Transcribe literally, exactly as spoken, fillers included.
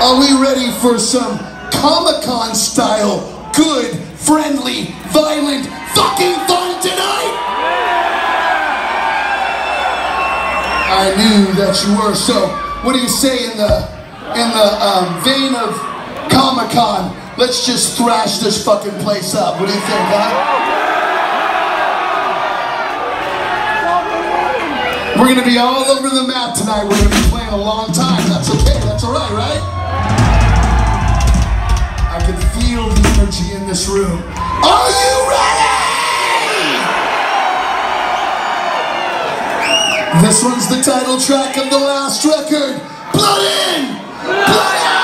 Are we ready for some Comic-Con style, good, friendly, violent, fucking fun tonight? I knew that you were. So, what do you say in the in the um, vein of Comic-Con? Let's just thrash this fucking place up. What do you think, huh? We're gonna be all over the map tonight. We're gonna be playing a long time. That's okay. That's all right, right? I can feel the energy in this room. Are you ready? This one's the title track of the last record. Blood in, blood out.